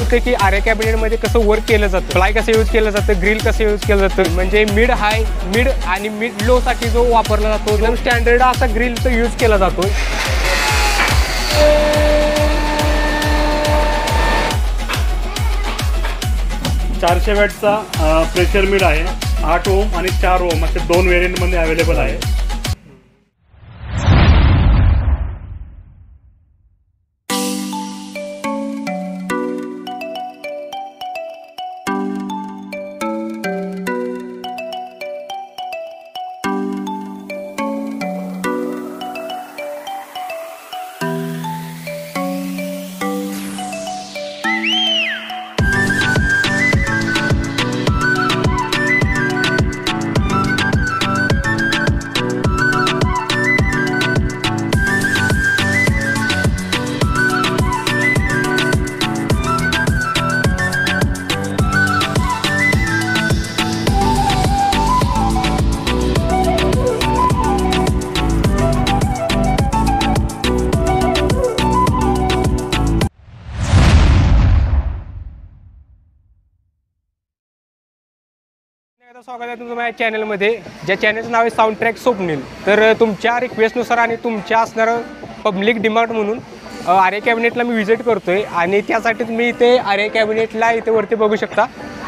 होते की आर्या कॅबिनेटमध्ये कसं वर्क केलं जातं, प्लाय कसं यूज केलं जातं, ग्रिल कसं यूज केलं जातं, म्हणजे मिड हाय, मिड आणि मिड लो साठी जो वापरला जातो एकदम स्टँडर्ड असा ग्रिलचा यूज केला जातो. चारशे वॅटचा प्रेशर मिड आहे. 8 ओम आणि 4 ओम असे 2 व्हेरियंटमध्ये अवेलेबल आहे. स्वागत आहे तुमचं माझ्या चॅनलमध्ये, ज्या चॅनलचं नाव आहे साऊंड ट्रॅक स्वप्नील. तर तुमच्या रिक्वेस्टनुसार आणि तुमच्या असणारं पब्लिक डिमांड म्हणून आर्या कॅबिनेटला मी व्हिजिट करतोय आणि त्यासाठी तुम्ही इथे आर्या कॅबिनेटला इथे वरती बघू शकता.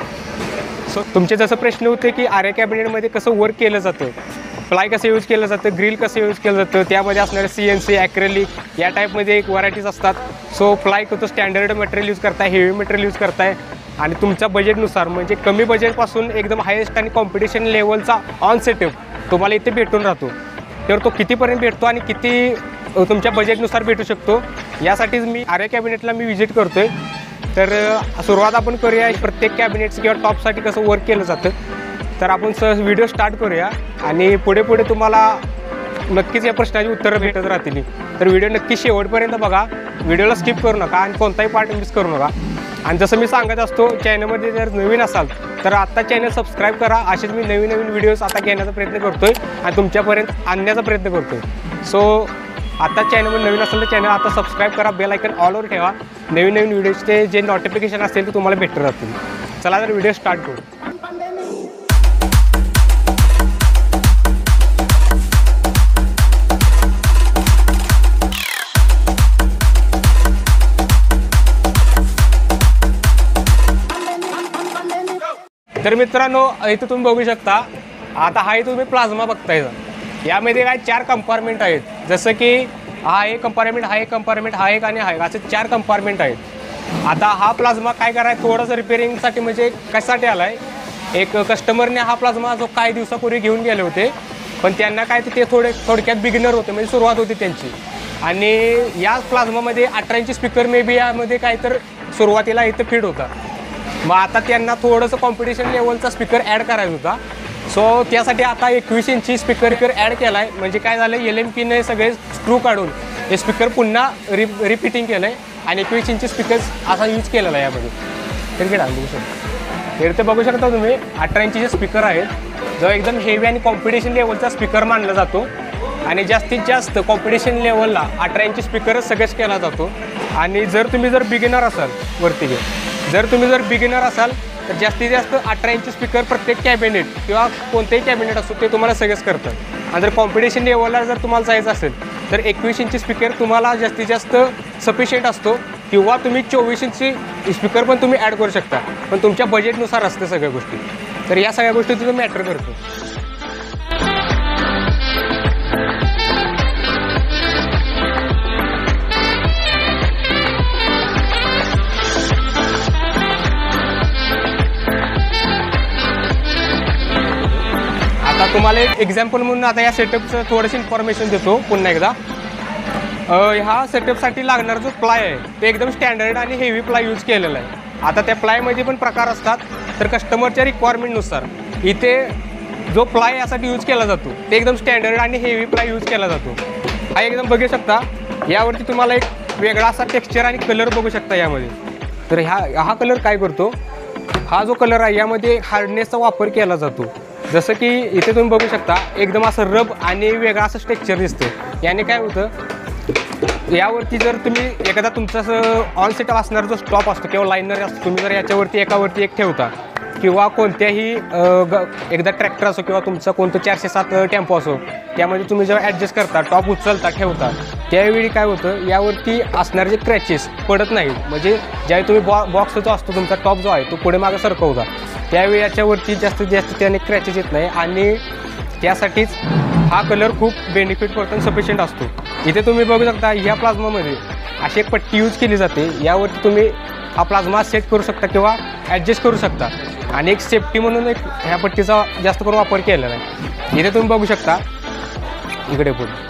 सो तुमचे जसं प्रश्न होते की आर्या कॅबिनेटमध्ये कसं वर्क केलं जातं, प्लाय कसं यूज केलं जातं, ग्रिल कसं यूज केलं जातं, त्यामध्ये असणारे CNC ॲक्रेलिक या टाईपमध्ये एक व्हरायटीज असतात. सो प्लाय तो स्टँडर्ड मटेरियल यूज करताय, हेवी मटेरियल यूज करताय आणि तुमच्या बजेटनुसार म्हणजे कमी बजेटपासून एकदम हायेस्ट आणि कॉम्पिटिशन लेवलचा ऑन सेटअप तुम्हाला इथे भेटून राहतो. तर तो कितीपर्यंत भेटतो आणि किती तुमच्या बजेटनुसार भेटू शकतो यासाठीच मी आर्या कॅबिनेटला व्हिजिट करतोय. तर सुरुवात आपण करूया प्रत्येक कॅबिनेट्स किंवा टॉपसाठी कसं वर्क केलं जातं. तर आपण व्हिडिओ स्टार्ट करूया आणि पुढे पुढे तुम्हाला नक्कीच या प्रश्नाची उत्तरं भेटत राहतील. तर व्हिडिओ नक्की शेवटपर्यंत बघा, व्हिडिओला स्किप करू नका आणि कोणताही पार्ट मिस करू नका. आणि जसं मी सांगत असतो, चॅनलमध्ये जर नवीन असाल तर आत्ता चॅनल सबस्क्राईब करा. असेच मी नवीन नवीन व्हिडिओज आता घेण्याचा प्रयत्न करतोय आणि तुमच्यापर्यंत आणण्याचा प्रयत्न करतोय. सो आता चॅनलमध्ये नवीन असेल तर चॅनल आता सबस्क्राईब करा, बेल आयकन ऑलवर ठेवा. नवीन नवीन व्हिडिओचे जे नोटिफिकेशन असतील ते तुम्हाला भेटत राहतील. चला तर व्हिडिओ स्टार्ट करू. तर मित्रांनो, इथं तुम्ही बघू शकता, आता हा तुम्ही प्लाझ्मा बघताय. यामध्ये काय 4 कंपार्टमेंट आहेत. जसं की हा एक कंपार्टमेंट, हा एक कंपार्टमेंट, हा एक आणि हा एक, असे 4 कंपार्टमेंट आहेत. आता हा प्लाझ्मा काय करायचं, थोडंसं रिपेअरिंगसाठी म्हणजे कशासाठी आला आहे, एक कस्टमरने हा प्लाझ्मा जो काही दिवसापूर्वी घेऊन गेले होते, पण त्यांना काय ते थोडक्यात बिगिनर होते, म्हणजे सुरुवात होती त्यांची. आणि या प्लाझ्मामध्ये 18 इंची स्पीकर मे बी यामध्ये काय तर सुरुवातीला इथं फिट होता. मग आता त्यांना थोडंसं कॉम्पिटिशन लेवलचा स्पीकर ॲड करायचा होता. सो त्यासाठी आता 21 इंची स्पीकर ॲड केला आहे. म्हणजे काय झालं, LMPने सगळे स्क्रू काढून हे स्पीकर पुन्हा रिपीटिंग केलं आहे आणि 21 इंची स्पीकर्स असा यूज केलेला आहे यामध्ये. तर बघू शकता, तर ते बघू शकता तुम्ही 18 इंचीचे स्पीकर आहेत, जो एकदम हेवी आणि कॉम्पिटिशन लेवलचा स्पीकर मानला जातो. आणि जास्तीत जास्त कॉम्पिटिशन लेवलला 18 इंची स्पीकरच सगळेच केला जातो. आणि जर तुम्ही बिगिनर असाल, जर तुम्ही बिगिनर असाल तर जास्तीत जास्त 18 इंची स्पीकर प्रत्येक कॅबिनेट किंवा कोणतेही कॅबिनेट असतो ते तुम्हाला सगळेच करतात. आणि जर कॉम्पिटिशन लेवलला जर तुम्हाला जायचं असेल तर 21 इंची स्पीकर तुम्हाला जास्तीत जास्त सफिशियंट असतो. किंवा तुम्ही 24 इंची स्पीकर पण तुम्ही ॲड करू शकता, पण तुमच्या बजेटनुसार असते सगळ्या गोष्टी. तर या सगळ्या गोष्टी तुम्ही मॅटर करतो. तुम्हाला एक एक्झाम्पल म्हणून आता या सेटअपचं थोडंसं इन्फॉर्मेशन देतो पुन्हा एकदा. ह्या सेटअपसाठी लागणारा जो प्लाय आहे ते एकदम स्टँडर्ड आणि हेवी प्लाय यूज केलेला आहे. आता त्या प्लायमध्ये पण प्रकार असतात. तर कस्टमरच्या रिक्वायरमेंटनुसार इथे जो प्लाय यासाठी यूज केला जातो ते एकदम स्टँडर्ड आणि हेवी प्लाय यूज केला जातो. हा एकदम बघू शकता, यावरती तुम्हाला एक वेगळा असा टेक्स्चर आणि कलर बघू शकता यामध्ये. तर हा कलर काय करतो, हा जो कलर आहे यामध्ये हार्डनेसचा वापर केला जातो. जसं की इथे तुम्ही बघू शकता एकदम असं रब आणि वेगळा असं टेक्स्चर दिसतं. याने काय होतं, यावरती जर तुम्ही एखादा तुमचा ऑन सेटअप असणारा जो स्टॉप असतो किंवा लाईनर असतो, तुम्ही जर याच्यावरती एकावरती एक ठेवता किंवा कोणत्याही एकदा ट्रॅक्टर असो किंवा तुमचा कोणतं 407 टेम्पो असो, त्यामध्ये तुम्ही जेव्हा ॲडजस्ट करता, टॉप उचलता ठेवता, त्यावेळी काय होतं, यावरती असणारे जे क्रॅचेस पडत नाहीत. म्हणजे ज्यावेळी तुम्ही बॉक्स जो असतो तुमचा टॉप जो आहे तो पुढे मागं सरकवता, त्यावेळी याच्यावरती जास्तीत जास्त त्याने क्रॅचेस येत नाही आणि त्यासाठीच हा कलर खूप बेनिफिट करतो आणि सफिशियंट असतो. इथे तुम्ही बघू शकता या प्लाझ्मामध्ये अशी एक पट्टी यूज केली जाते. यावरती तुम्ही हा प्लाझ्मा सेट करू शकता किंवा ॲडजस्ट करू शकता आणि एक सेफ्टी म्हणून एक ह्या पट्टीचा जास्त करून वापर केलेला आहे. इथे तुम्ही बघू शकता इकडे पुढे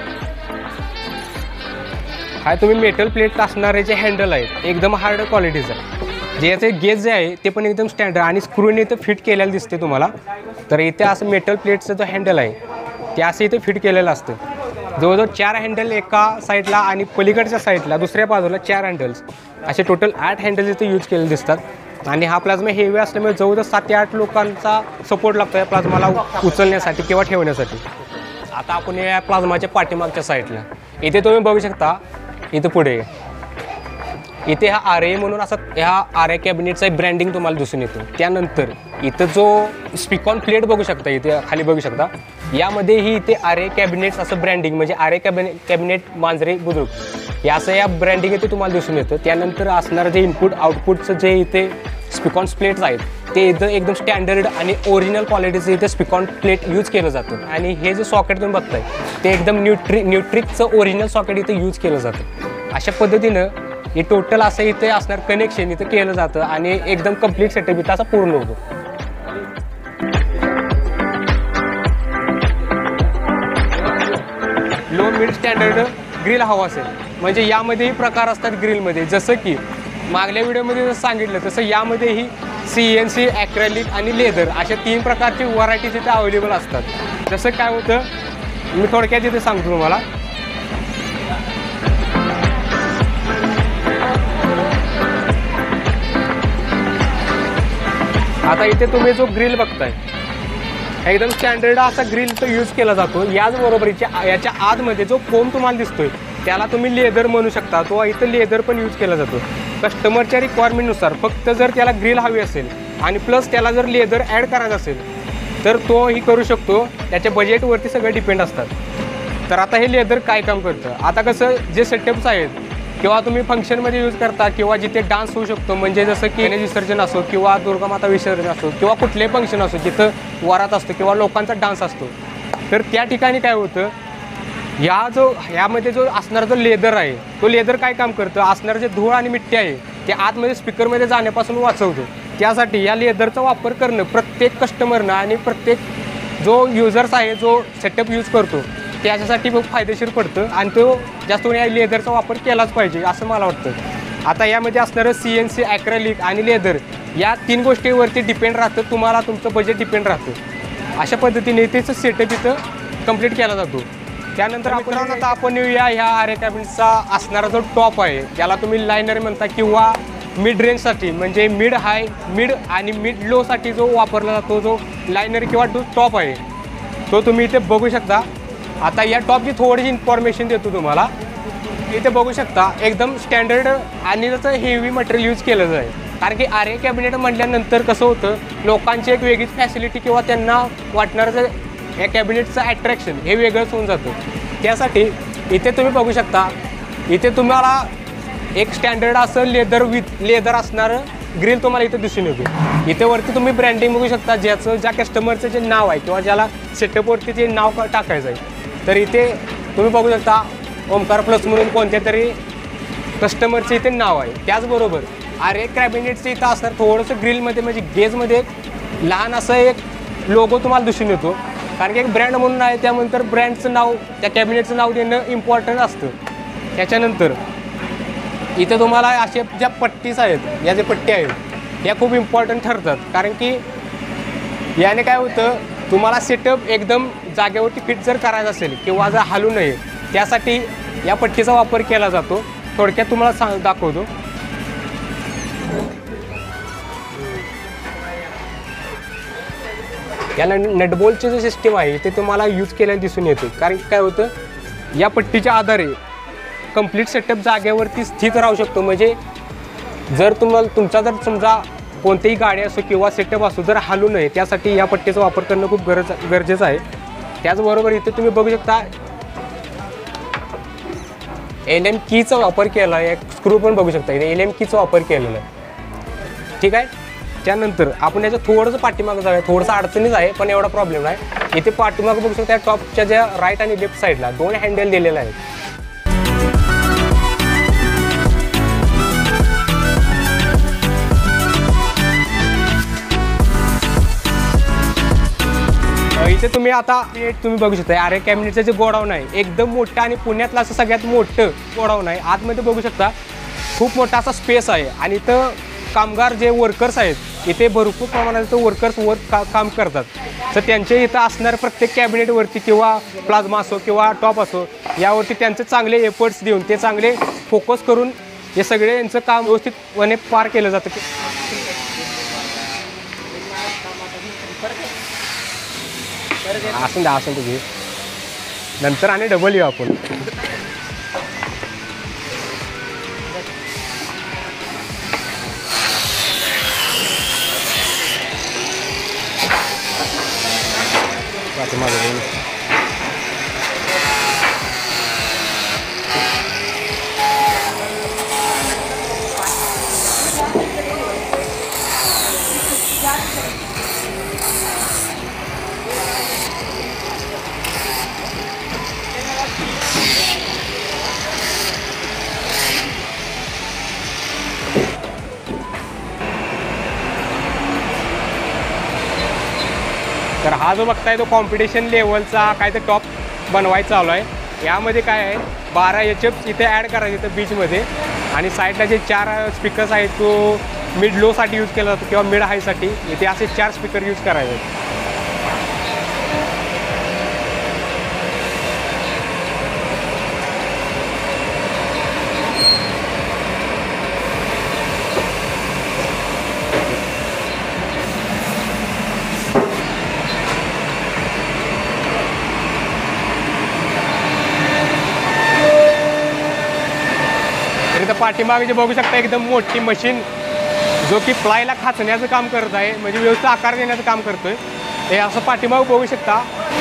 हा तुम्ही मेटल प्लेट असणारे जे हँडल आहेत एकदम हार्ड क्वालिटीचं आहे. जे याचे गेज जे आहे ते पण एकदम स्टँडर्ड आणि स्क्रूने इथं फिट केलेलं दिसते तुम्हाला. तर इथे असं मेटल प्लेटचं जो हँडल आहे ते असं इथे फिट केलेलं असतं. जवळजवळ 4 हँडल एका साईडला आणि पलीकडच्या साईडला दुसऱ्या बाजूला 4 हँडल्स, असे टोटल 8 हँडल्स इथे यूज केलेले दिसतात. आणि हा प्लाझ्मा हेवी असल्यामुळे जवळजवळ 7 ते 8 लोकांचा सपोर्ट लागतो या प्लाझ्माला उचलण्यासाठी किंवा ठेवण्यासाठी. आता आपण या प्लाझ्माच्या पाठीमागच्या साईडला इथे तुम्ही बघू शकता, इथं पुढे इथे हा RA म्हणून असं ह्या RA कॅबिनेटचा ब्रँडिंग तुम्हाला दिसून येतो. त्यानंतर इथं जो स्पिकॉन प्लेट बघू शकता, इथे खाली बघू शकता, यामध्येही इथे RA कॅबिनेट्स असं ब्रँडिंग म्हणजे RA कॅबिनेट मांजरे बुद्रुक हे असं या ब्रँडिंग इथे तुम्हाला दिसून येतं. त्यानंतर असणारं जे इनपुट आउटपुटचं जे इथे स्पिकॉन प्लेट्स आहेत ते इथं एकदम स्टँडर्ड आणि ओरिजिनल क्वालिटीचं इथे स्पिकॉन प्लेट यूज केलं जातं. आणि हे जे सॉकेट तुम्ही बघताय ते एकदम न्यूट्रिकचं ओरिजिनल सॉकेट इथे यूज केलं जातं. अशा पद्धतीनं हे टोटल असं इथे असणार कनेक्शन इथं केलं जातं आणि एकदम कम्प्लीट सेटअप इथं असा पूर्ण होतो. लो मिड स्टँडर्ड ग्रिल हवा असेल म्हणजे यामध्येही प्रकार असतात ग्रिलमध्ये. जसं की मागल्या व्हिडिओमध्ये जसं सांगितलं तसं यामध्येही CNC, ॲक्रेलिक आणि लेदर अशा 3 प्रकारची व्हरायटीज इथे अवेलेबल असतात. जसं काय होतं मी थोडक्यात इथे सांगतो तुम्हाला. आता इथे तुम्ही जो ग्रिल बघताय एकदम स्टँडर्ड असा ग्रिल तो यूज केला जातो. याचबरोबर याच्या आतमध्ये जो फोम तुम्हाला दिसतोय त्याला तुम्ही लेदर म्हणू शकता. तो इथं लेदर पण यूज केला जातो कस्टमरच्या रिक्वायरमेंटनुसार. फक्त जर त्याला ग्रिल हवी असेल आणि प्लस त्याला जर लेदर ॲड करायचं असेल तर तोही करू शकतो. त्याच्या बजेटवरती सगळं डिपेंड असतात. तर आता हे लेदर काय काम करतं, आता कसं जे सेटअप्स आहेत किंवा तुम्ही फंक्शनमध्ये यूज करता किंवा जिथे डान्स होऊ शकतो, म्हणजे जसं की गणेश विसर्जन असो किंवा दुर्गामाता विसर्जन असो किंवा कुठलेही फंक्शन असो जिथं वरात असतो किंवा लोकांचा डान्स असतो, तर त्या ठिकाणी काय होतं, ह्यामध्ये जो असणारा जो लेदर आहे तो लेदर काय काम करतं, असणारं जे धूळ आणि मिट्टी आहे ते आतमध्ये स्पीकरमध्ये जाण्यापासून वाचवतो. त्यासाठी या लेदरचा वापर करणं प्रत्येक कस्टमरनं आणि प्रत्येक जो युजर्स आहे जो सेटअप यूज करतो त्याच्यासाठी खूप फायदेशीर पडतं आणि तो जास्त करून या लेदरचा वापर केलाच पाहिजे असं मला वाटतं. आता यामध्ये असणारं CNC, ॲक्रेलिक आणि लेदर या 3 गोष्टीवरती डिपेंड राहतं. तुम्हाला तुमचं बजेट डिपेंड राहतं. अशा पद्धतीने त्याचं सेटअप इथं कंप्लीट केला जातो. त्यानंतर आपण येऊया ह्या RA कॅबिनेटचा असणारा जो टॉप आहे ज्याला तुम्ही लायनर म्हणता किंवा मिड रेंजसाठी म्हणजे मिड आणि मिड लोसाठी जो वापरला जातो जो लायनर किंवा जो टॉप आहे तो तुम्ही इथे बघू शकता. आता या टॉपची थोडीशी इन्फॉर्मेशन देतो तुम्हाला. इथे बघू शकता एकदम स्टँडर्ड आणि त्याचं हेवी मटेरियल यूज केलं जाईल. कारण की RA कॅबिनेट म्हटल्यानंतर कसं होतं, लोकांची एक वेगळीच फॅसिलिटी किंवा त्यांना वाटणारं या कॅबिनेटचं अट्रॅक्शन हे वेगळंच होऊन जातं. त्यासाठी इथे तुम्ही बघू शकता, इथे तुम्हाला एक स्टँडर्ड असं लेदर असणारं ग्रिल तुम्हाला इथे दिसून येतो. इथे वरती तुम्ही ब्रँडिंग बघू शकता ज्या कस्टमरचं जे नाव आहे किंवा ज्याला सेटअपवरती जे नाव टाकायचं आहे. तर इथे तुम्ही बघू शकता ओमकार प्लस म्हणून कोणत्या तरी कस्टमरचं इथे नाव आहे. त्याचबरोबर RA कॅबिनेटचं इथं असणार थोडंसं ग्रिलमध्ये म्हणजे गेजमध्ये एक लहान असं एक लोगो तुम्हाला दिसून येतो. कारण की एक ब्रँड म्हणून आहे त्यानंतर ब्रँडचं नाव त्या कॅबिनेटचं नाव देणं इम्पॉर्टंट असतं. त्याच्यानंतर इथे तुम्हाला अशा ज्या पट्टीज आहेत या जे पट्टी आहेत या खूप इम्पॉर्टंट ठरतात. कारण की याने काय होतं, तुम्हाला सेटअप एकदम जागेवरती फिट जर करायचं असेल किंवा जर हलू नये त्यासाठी या पट्टीचा वापर केला जातो. थोडक्यात तुम्हाला दाखवतो. याला नटबोल्टची जी सिस्टीम आहे ते तुम्हाला यूज केलेलं दिसून येते. कारण काय होतं, या पट्टीच्या आधारे कंप्लीट सेटअप जागेवरती स्थित राहू शकतो. म्हणजे जर तुमचा जर समजा कोणतीही गाडी असो किंवा सेटअप असो जर हलू नये त्यासाठी या पट्टीचा वापर करणं खूप गरजेचं आहे. त्याचबरोबर इथे तुम्ही बघू शकता LM कीचा वापर केला आहे. स्क्रू पण बघू शकता इथे LM कीचा वापर केलेला आहे. ठीक आहे. त्यानंतर आपण याचं थोडंसं पाठीमागं जाऊया. थोडंसं अडचणीच आहे पण एवढा प्रॉब्लेम नाही. इथे पाठीमागं बघू शकता टॉपच्या ज्या राईट आणि लेफ्ट साईडला 2 हँडल दिलेले आहेत. इथे तुम्ही आता तुम्ही बघू शकता आरे कॅबिनेटचं जे गोडाऊन आहे एकदम मोठं आणि पुण्यातलं असं सगळ्यात मोठं गोडाऊन आहे. आतमध्ये बघू शकता खूप मोठा असा स्पेस आहे आणि इथं कामगार जे वर्कर्स आहेत इथे भरपूर प्रमाणात वर्कर्स काम करतात. तर त्यांचे इथं असणाऱ्या प्रत्येक कॅबिनेटवरती किंवा प्लाझ्मा असो किंवा टॉप असो यावरती त्यांचे चांगले एफर्ट्स देऊन ते चांगले फोकस करून हे सगळे यांचं काम व्यवस्थितपणे पार केलं जातं. असं द्या तुझी नंतर आणि डबल येऊ आपण. तर हा जो बघताय तो कॉम्पिटिशन लेवलचा काय तर टॉप बनवायचा चालू आहे. यामध्ये काय आहे 12 HF इथे ॲड करायचे इथं बीचमध्ये आणि साईडला जे 4 स्पीकर्स आहेत तो मिड लोसाठी यूज केला जातो किंवा मिड हायसाठी इथे असे 4 स्पीकर यूज करायचे. पाठीमागे जे बघू शकता एकदम मोठी मशीन जो की प्लायला खाचण्याचं काम करत आहे म्हणजे व्यवस्थित आकार देण्याचं काम करतोय. हे असं पाठीमागे बघू शकता.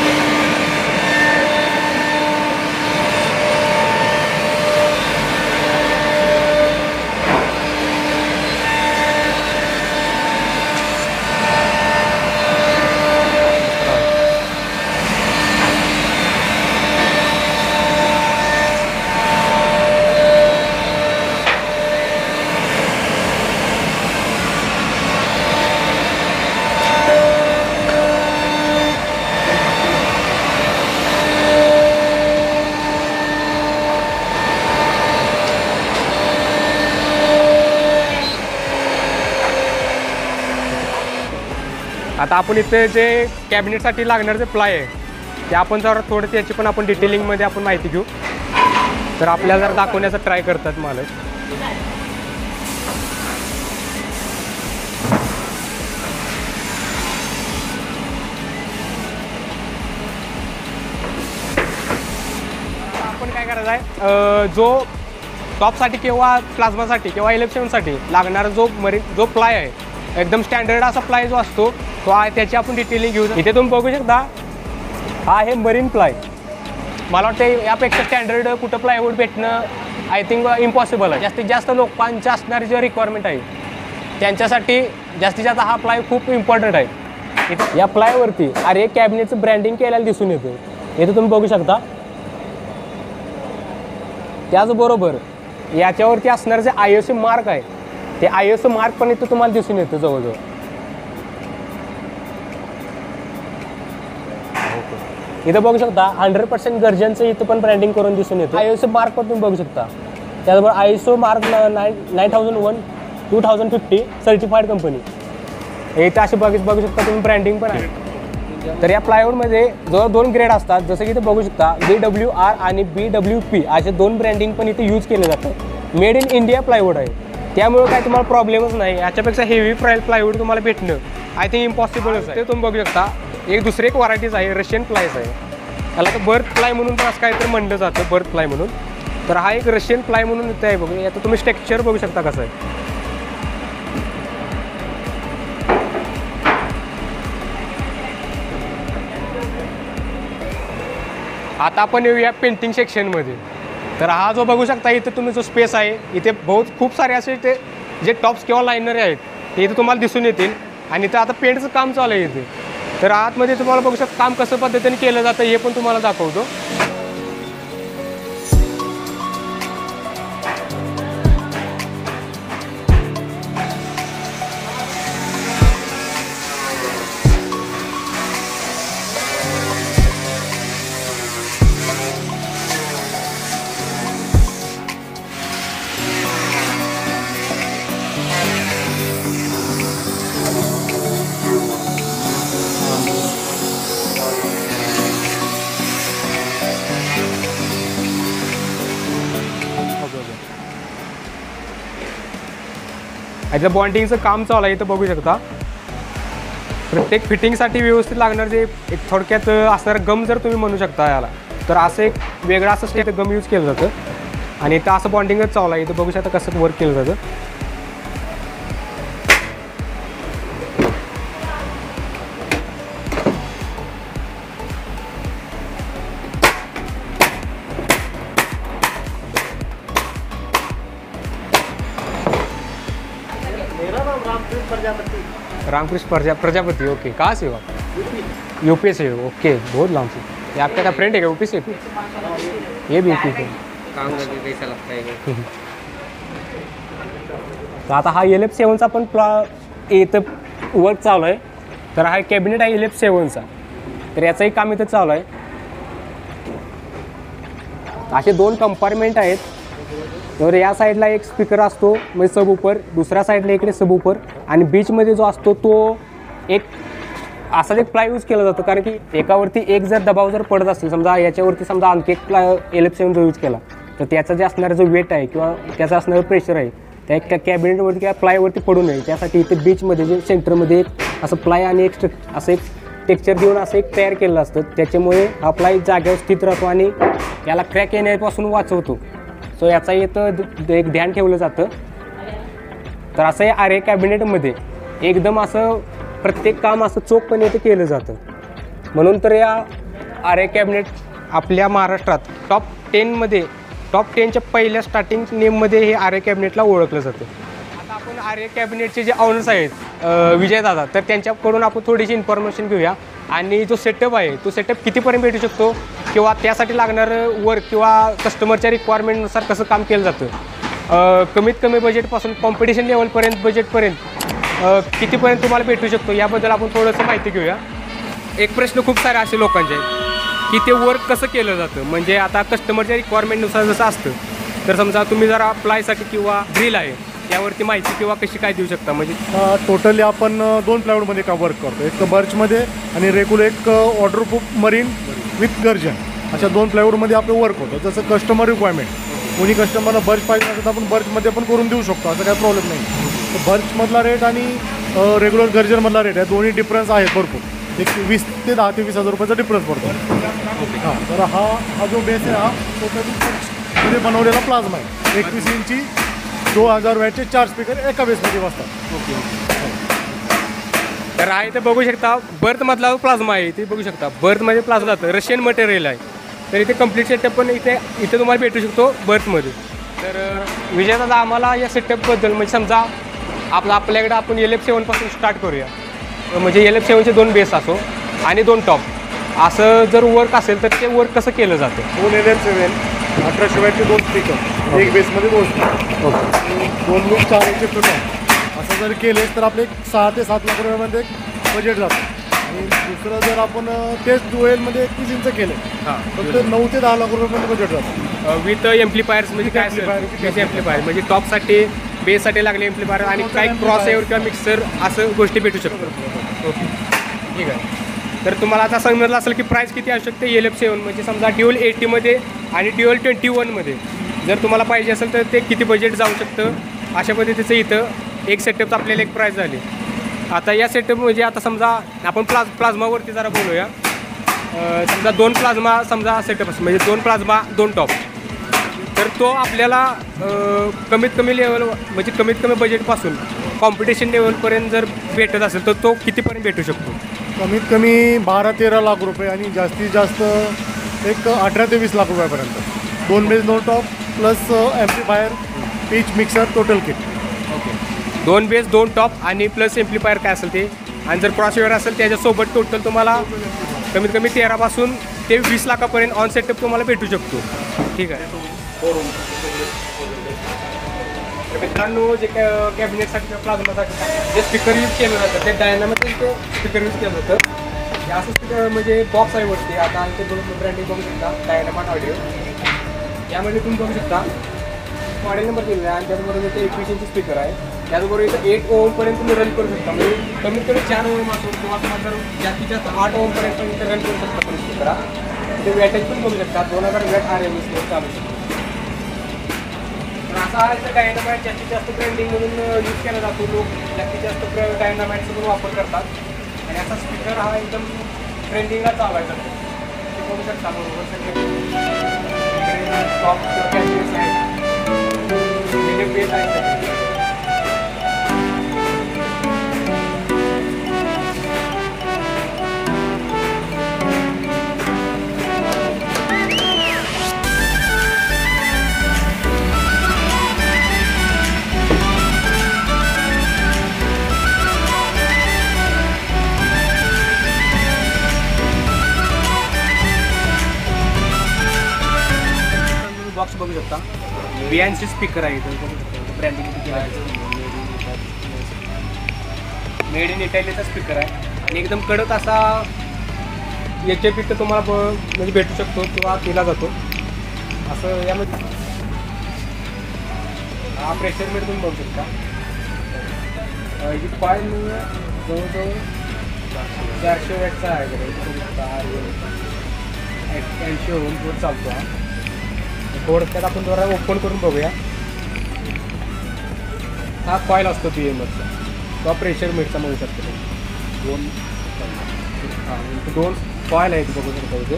आता आपण इथे जे कॅबिनेटसाठी लागणार जे प्लाय आहे ते आपण जर थोडं त्याची पण आपण डिटेलिंगमध्ये आपण माहिती घेऊ. तर आपल्याला जर दाखवण्याचा ट्राय करतात मालक. आपण काय करायचं आहे जो टॉपसाठी किंवा प्लाझ्मासाठी किंवा इलेक्शनसाठी लागणारा जो प्लाय आहे एकदम स्टँडर्ड असा प्लाय जो असतो तो त्याची आपण डिटेलिंग घेऊ. इथे तुम्ही बघू शकता हा आहे मरीन प्लाय. मला वाटतं यापेक्षा स्टँडर्ड कुठं प्लायवूड भेटणं आय थिंक इम्पॉसिबल आहे. जास्तीत जास्त लोकांच्या असणारी जे रिक्वायरमेंट आहे त्यांच्यासाठी जास्तीत जास्त हा प्लाय खूप इम्पॉर्टंट आहे. इथे या प्लायवरती अरे कॅबिनेटचं ब्रँडिंग केलेलं दिसून येतं. इथे तुम्ही बघू शकता. त्याचबरोबर याच्यावरती असणारं जे ISO मार्क आहे ते ISO मार्क पण इथं तुम्हाला दिसून येतं जवळजवळ. इथं बघू शकता 100% गर्जनचं इथं पण ब्रँडिंग करून दिसून येतं. ISO मार्क पण तुम्ही बघू शकता. त्याचबरोबर ISO मार्क 9001 2050 सर्टिफाईड कंपनी इथं असे बघू शकता तुम्ही ब्रँडिंग पण आहे. तर या प्लायवूडमध्ये जवळ 2 ग्रेड असतात जसं की इथे बघू शकता BWR आणि BWP असे 2 ब्रँडिंग पण इथे यूज केले जातात. मेड इन इंडिया प्लायवूड आहे त्यामुळे काय तुम्हाला प्रॉब्लेमच नाही. याच्यापेक्षा हेवी प्लायवूड तुम्हाला भेटणं आय थिंक इम्पॉसिबलच आहे. ते तुम्ही बघू शकता दुसरी एक व्हरायटीज आहे रशियन प्लायच आहे. त्याला तर बर्थ प्लाय म्हणून पण असं काहीतरी म्हणलं जातं बर्थ प्लाय म्हणून. तर हा एक रशियन प्लाय म्हणून इथे आहे बघू. आता तुम्ही स्ट्रक्चर बघू शकता कसं आहे. आता आपण येऊया पेंटिंग सेक्शनमध्ये. तर हा जो बघू शकता इथे तुम्ही जो स्पेस आहे, इथे खूप सारे असे ते जे टॉप्स किंवा लायनर आहेत ते इथे तुम्हाला दिसून येतील. आणि इथं आता पेंटचं काम चालू आहे इथे. तर आतमध्ये तुम्हाला बघू शकता काम कसं पद्धतीने केलं जातं हे पण तुम्हाला दाखवतो. इथं बॉन्डिंगचं काम चालू आहे. इथं बघू शकता प्रत्येक फिटिंगसाठी व्यवस्थित लागणार जे एक थोडक्यात असणारं गम जर तुम्ही म्हणू शकता याला, तर असं एक वेगळं असं स्टेट गम यूज केलं जातं. आणि इथं असं बॉन्डिंगच चालू आहे. इथं बघू शकता कसं वर्क केलं जातं. रामकृष्ण प्रजापति. ओके, कहाँ से हो आप? यूपी से हो. ओके, बहुत लॉन्ग से. ये आपका क्या फ्रेंड है क्या यूपी से? ये भी यूपी से. काम करके कैसा लगता है? तर आता हा LF7चा पण इथं वर्क चालू आहे. तर हा कॅबिनेट आहे LF7चा. तर याचंही काम इथं चालू आहे. असे 2 कंपार्टमेंट आहेत. तर या साईडला एक स्पीकर असतो म्हणजे सब उपर, दुसऱ्या साईडला इकडे सब उपर. आणि बीचमध्ये जो असतो तो एक असाच एक प्लाय यूज केला जातो. कारण की एकावरती एक जर दबाव जर पडत असेल, समजा याच्यावरती समजा आणखी एक प्लाय LF7 जो यूज केला, तर त्याचा जे असणारा जो वेट आहे किंवा त्याचं असणारं प्रेशर आहे त्या एक कॅबिनेटवरती किंवा प्लायवरती पडू नये त्यासाठी इथे बीचमध्ये जे सेंटरमध्ये एक असं प्लाय आणि एक असं एक टेक्स्चर देऊन असं एक तयार केलेलं असतं. त्याच्यामुळे हा प्लाय जागेवर स्थित राहतो आणि याला क्रॅक येण्यापासून वाचवतो. सो याचा इथं एक ध्यान ठेवलं जातं. तर असं हे आरे कॅबिनेटमध्ये एकदम असं प्रत्येक काम असं चोखपणे इथं केलं जातं. म्हणून तर या आरे कॅबिनेट आपल्या महाराष्ट्रात टॉप 10च्या पहिल्या स्टार्टिंग नेममध्ये हे आरे कॅबिनेटला ओळखलं जातं. आता आपण आरे कॅबिनेटचे जे ऑनर्स आहेत विजयदादा, तर त्यांच्याकडून आपण थोडीशी इन्फॉर्मेशन घेऊया. आणि जो सेटअप आहे तो सेटअप कितीपर्यंत भेटू शकतो किंवा त्यासाठी लागणारं वर्क किंवा कस्टमरच्या रिक्वायरमेंटनुसार कसं काम केलं जातं, कमीत कमी बजेटपासून कॉम्पिटिशन लेवलपर्यंत बजेटपर्यंत कितीपर्यंत तुम्हाला भेटू शकतो याबद्दल आपण थोडंसं माहिती घेऊया. एक प्रश्न खूप सारे असे लोकांचे आहेत की ते वर्क कसं केलं जातं. म्हणजे आता कस्टमरच्या रिक्वायरमेंटनुसार जसं असतं, तर समजा तुम्ही जरा प्लायसाठी किंवा ड्रिल आहे त्यावरती माहिती किंवा कशी काय देऊ शकता. म्हणजे टोटली आपण 2 प्लायवूडमध्ये का वर्क करतो. एक तर बर्चमध्ये आणि रेग्युलर एक वॉटरप्रूफ मरीन विथ गर्जन, अशा 2 प्लायवूडमध्ये आपलं वर्क होतं. जसं कस्टमर रिक्वायरमेंट, कोणी कस्टमरला बर्च पाहिजे असेल तर आपण बर्चमध्ये पण करून देऊ शकतो, असं काही प्रॉब्लेम नाही. तर बर्चमधला रेट आणि रेग्युलर गर्जनमधला रेट आहे, दोन्ही डिफरन्स आहेत भरपूर. एक 20 ते 10 ते 20 हजार रुपयाचा डिफरन्स पडतो. हां, तर हा जो बेस आहे हा टोटली बनवलेला प्लाझ्मा आहे. 21 इंची 2000 वॅटचे 4 स्पीकर एका बेसमध्ये बसतात. तर आहे ते बघू शकता बर्थमधला प्लाझ्मा आहे ते बघू शकता. बर्थमध्ये प्लाझ्मा जातं, रशियन मटेरियल आहे. तर इथे कम्प्लीट सेटअप पण इथे तुम्हाला भेटू शकतो बर्थमध्ये. तर विजयदादा आम्हाला या सेटअपबद्दल म्हणजे समजा आपल्याकडे आपण LF7पासून स्टार्ट करूया. म्हणजे LF7चे 2 बेस असो आणि 2 टॉप असं जर वर्क असेल तर ते वर्क कसं केलं जातं. 2 LF7 1800 वॅटचे 2 स्पीकर, एक बेसमध्ये 2 स्पीकर, 2 लूप 4 इंची फुटॉन असं जर केले तर आपले 6 ते 7 लाख रुपयामध्ये बजेट जातं. आणि दुसरं जर आपण तेच ड्युएलमध्ये 21 इंच केले तर 9 ते 10 लाख रुपयामध्ये बजेट जातं. विथ एम्प्लिफायर्स म्हणजे काय एम्प्लिफायर म्हणजे टॉपसाठी बेससाठी लागले एम्प्लिफायर आणि काही क्रॉस एवर किंवा मिक्सर असं गोष्टी भेटू शकतो. ओके, ठीक आहे. तर तुम्हाला आता समजलं असेल की प्राईस किती असू शकते LF7 म्हणजे समजा ड्युअल 80मध्ये आणि ड्युअल 21मध्ये जर तुम्हाला पाहिजे असेल तर ते किती बजेट जाऊ शकतं. अशा पद्धतीचं इथं एक सेटअप आपल्याला एक प्राईस झाली. आता या सेटअप म्हणजे आता समजा आपण प्लाझ्मावरती जरा बोलूया. समजा 2 प्लाझ्मा समजा सेटअप असतो म्हणजे 2 प्लाझ्मा 2 टॉप तर तो आपल्याला कमीत कमी लेवल म्हणजे कमीत कमी बजेटपासून कॉम्पिटिशन लेवलपर्यंत जर भेटत असेल तर तो कितीपर्यंत भेटू शकतो? कमीत कमी 12-13 लाख रुपये आणि जास्तीत जास्त एक 18 ते 20 लाख रुपयापर्यंत 2 bass 2 top plus amplifier pitch mixer total kit. Okay, 2 bass 2 top आणि प्लस एम्प्लिफायर काय असेल ते, आणि जर क्रॉसओव्हर असेल त्याच्यासोबत टोटल तुम्हाला कमीत कमी 13 पासून ते 20 लाखापर्यंत ऑन सेटअप तुम्हाला भेटू शकतो. ठीक आहे. तर मित्रांनो, जे कॅबिनेटसाठी किंवा प्लाझ्मासाठी जे स्पीकर यूज केलं जातं ते डायनामिक स्पीकर यूज केलं होतं. हे असं स्पीकर म्हणजे बॉक्स आहे वरती. आता आमचे दोन ब्रँडिंग बघू शकता, डायनामाट ऑडिओ. यामध्ये तुम्ही बघू शकता मॉडेल नंबर दिलेला आहे आणि त्याचबरोबर इथे एफिशियन्सी स्पीकर आहे. त्याचबरोबर इथं 8 ओमपर्यंत तुम्ही रन करू शकता. म्हणजे कमीत कमी 4 ओम असून किंवा तुम्हाला जर जास्तीत जास्त 8 ओमपर्यंत पण इथे रन करू शकता पण स्पीकरा. ते वॅटेज पण बघू शकता, 2000 वॅट RMS चालू शकतो. तर असा हा इथं डायनामाइट जास्तीत जास्त ब्रँडिंग म्हणून यूज केला जातो. लोक जास्तीत जास्त डायनामाइटचा पण वापर करतात आणि असा स्पीकर हा एकदम ट्रेंडिंगला चालवायचा. ते बघू शकता बरोबर सगळे टॉप कॅमेरेस आहेत, मिडियम बेस आहे. बॉक्स बघू शकता, BNC स्पीकर आहे इथं बघू शकता. ब्रँडिंग मेड इन इटालीचा स्पीकर आहे आणि एकदम कडक असा HF इथं तुम्हाला म्हणजे भेटू शकतो किंवा केला जातो असं. यामध्ये हा प्रेशर मीटर तुम्ही बघू शकता. ही कॉईल जवळजवळ 400 वॅटचा आहे बघा. 80 ओहमवर चालतो हा. थोडक्यात आपण जरा ओपन करून बघूया. हा कॉईल असतो BMSचा किंवा प्रेशर मीटरचा म्हणू शकतो. दोन कॉईल आहेत बघू शकता इथे.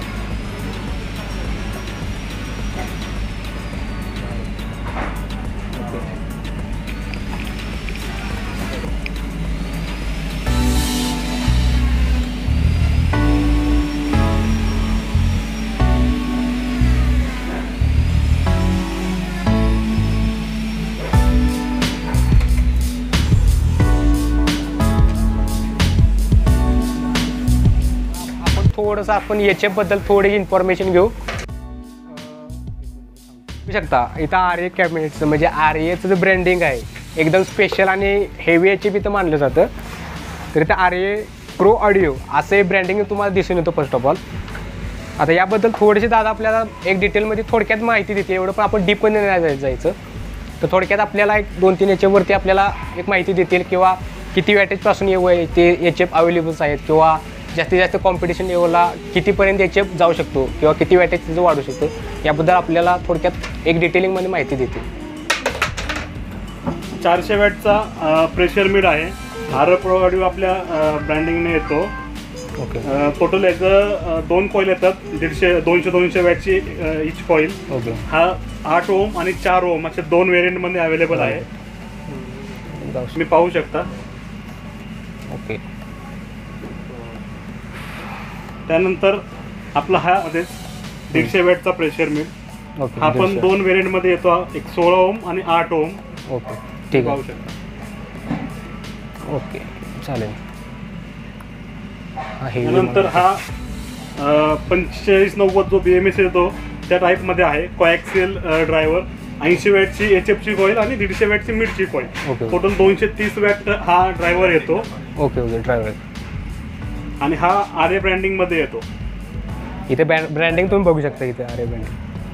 थोडंसं आपण याच्याबद्दल थोडी इन्फॉर्मेशन घेऊ शकता. इथं RA कॅबिनेटचं म्हणजे RAचं जे ब्रँडिंग आहे एकदम स्पेशल आणि हेवी HF इथं मानलं जातं. तर इथं RA प्रो ऑडिओ असं हे ब्रँडिंग तुम्हाला दिसून येतं फर्स्ट ऑफ ऑल. आता याबद्दल थोडीशी दादा आपल्याला एक डिटेलमध्ये थोडक्यात माहिती देते. एवढं पण आपण डीपमध्ये नाही जायचं. तर थोडक्यात आपल्याला एक 2-3 याच्यावरती आपल्याला एक माहिती देतील किंवा किती वॅटेजपासून ते HF अवेलेबल्स आहेत किंवा जास्तीत जास्त कॉम्पिटिशन लेवलला कितीपर्यंत HF जाऊ शकतो किंवा किती वॅटेज त्याचं वाढू शकतो याबद्दल आपल्याला थोडक्यात एक डिटेलिंगमध्ये माहिती देते. 400 वॅटचा प्रेशर मीड आहे. RA प्रो ऑडिओ आपल्या ब्रँडिंगने येतो. ओके. टोटल याचं 2 कॉईल येतात, 200 वॅटची इच कॉईल. ओके. हा 8 ओम आणि 4 ओम अशा 2 व्हेरियंटमध्ये अवेलेबल आहे. तुम्ही पाहू शकता. ओके. त्यानंतर आपला हा मध्ये 150 वॅटचा प्रेशर मीड. ओके. हा पण 2 व्हेरियंटमध्ये येतो, एक 16 ओम आणि 8 ओम. ओके, ठीक पाहू आहे. शकता. ओके, चालेल. त्यानंतर हा 4590 जो BMS येतो त्या टाईपमध्ये आहे. कोॲक्सियल ड्रायव्हर, 80 वॅटची HFची कॉईल आणि 150 वॅटची मिडची कॉईल. ओके. टोटल 230 वॅट हा ड्रायव्हर येतो. ओके. Okay, driver. आणि हा RA ब्रँडिंगमध्ये येतो. इथे ब्रँडिंग तुम्ही बघू शकता. इथे RA ब्रँडिंग,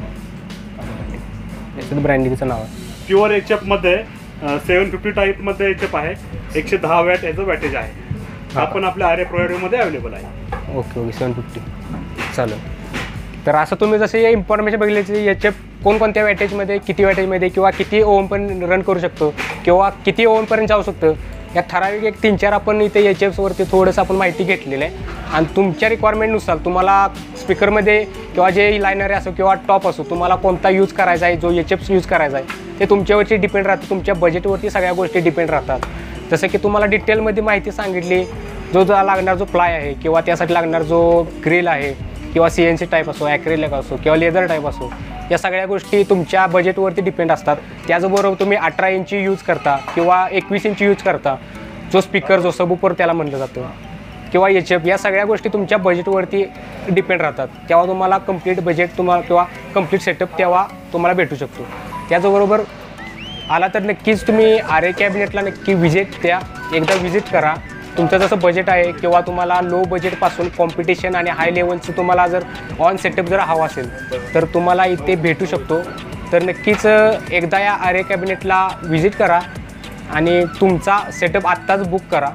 याचं ब्रँडिंगचं नाव आहे. प्युअर HF मध्ये 750 टाईपमध्ये HF आहे. 110 वॅट याचं वॅटेज आहे. हा पण आपल्या RA प्रोवायडरमध्ये अवेलेबल आहे. ओके. ओके, 750 चालेल. तर असं तुम्ही जसे इन्फॉर्मेशन बघितली HF कोणकोणत्या वॅटेजमध्ये, किती वॅटेजमध्ये किंवा किती ओम पण रन करू शकतो किंवा किती ओमपर्यंत जाऊ शकतं या ठराविक एक 3-4 आपण इथे HFवरती थोडंसं आपण माहिती घेतलेलं आहे आणि तुमच्या रिक्वायरमेंटनुसार तुम्हाला स्पीकरमध्ये किंवा जे लायनर असो किंवा टॉप असो तुम्हाला कोणता यूज करायचा आहे, जो HF यूज करायचा आहे ते तुमच्यावरती डिपेंड राहतं, तुमच्या बजेटवरती सगळ्या गोष्टी डिपेंड राहतात. जसं की तुम्हाला डिटेलमध्ये माहिती सांगितली, जो लागणार जो प्लाय आहे किंवा त्यासाठी लागणार जो ग्रिल आहे किंवा CNC टाईप असो, ॲक्रेलिक असो किंवा लेदर टाईप असो, या सगळ्या गोष्टी तुमच्या बजेटवरती डिपेंड असतात. त्याचबरोबर तुम्ही 18 इंची यूज करता किंवा 21 इंची यूज करता, जो स्पीकर जो सबवूफर त्याला म्हणलं जातं किंवा HF, या सगळ्या गोष्टी तुमच्या बजेटवरती डिपेंड राहतात. तेव्हा तुम्हाला कंप्लीट बजेट तुम्हाला किंवा कंप्लीट सेटअप तेव्हा तुम्हाला भेटू शकतो. त्याचबरोबर आला तर नक्कीच तुम्ही RA कॅबिनेटला नक्की व्हिजिट द्या, एकदा व्हिजिट करा. तुमचं जसं बजेट आहे किंवा तुम्हाला लो बजेटपासून कॉम्पिटिशन आणि हाय लेवलचं तुम्हाला जर ऑन सेटअप जर हवा असेल तर तुम्हाला इथे भेटू शकतो. तर नक्कीच एकदा या RA कॅबिनेटला व्हिजिट करा आणि तुमचा सेटअप आत्ताच बुक करा.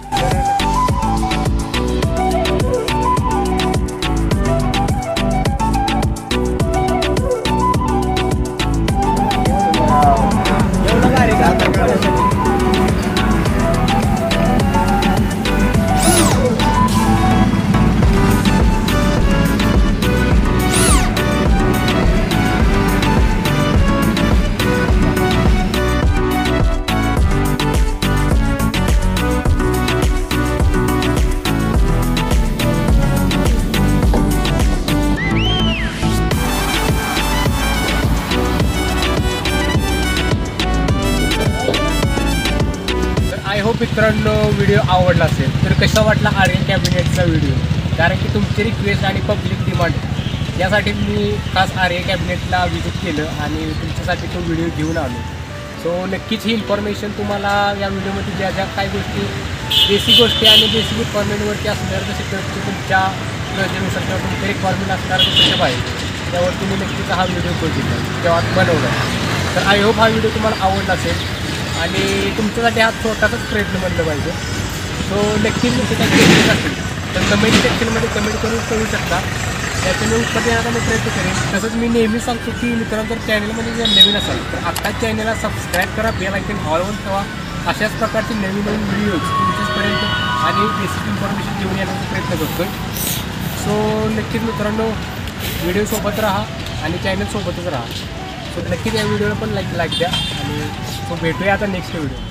आय होप मित्रांनो व्हिडिओ आवडला असेल. तर कसा वाटला RA कॅबिनेटचा व्हिडिओ, कारण की तुमची रिक्वेस्ट आणि पब्लिक डिमांड यासाठी मी खास RA कॅबिनेटला व्हिजिट केलं आणि तुमच्यासाठी तो व्हिडिओ घेऊन आलो. सो नक्कीच ही इन्फॉर्मेशन तुम्हाला या व्हिडिओमध्ये ज्या ज्या काही गोष्टी बेसिक गोष्टी आणि बेसिक रिक्वायरमेंटवरती असणार जसे की तुमच्या गरजेनुसार किंवा तुमच्या रिक्वायरमेंट असणार सेटअप आहे त्यावर तुम्ही नक्कीच हा व्हिडिओ बघितला तेव्हा बनवला. तर आय होप हा व्हिडिओ तुम्हाला आवडला असेल आणि तुमच्यासाठी हा छोटासाच प्रयत्न बनलं पाहिजे. सो नक्कीच तुमचं काही क्वेश्चन असेल तर कमेंट सेक्शनमध्ये कमेंट करून कळू शकता, त्याचे मी उत्तर देण्याचा मी प्रयत्न करेन. तसंच मी नेहमी सांगतो की मित्रांनो जर चॅनलमध्ये जर नवीन असाल तर आत्ताच चॅनलला सबस्क्राईब करा, बेल आयकॉन ऑलवर ठेवा. अशाच प्रकारचे नवीन नवीन व्हिडिओज तुमच्यापर्यंत आणि बेसिक इन्फॉर्मेशन घेऊन येण्याचा प्रयत्न करतो आहे. सो नक्कीच मित्रांनो व्हिडिओसोबत राहा आणि चॅनलसोबतच राहा. सो नक्कीच या व्हिडिओला पण लाईक द्या आणि सो भेटूया आता नेक्स्ट व्हिडिओ.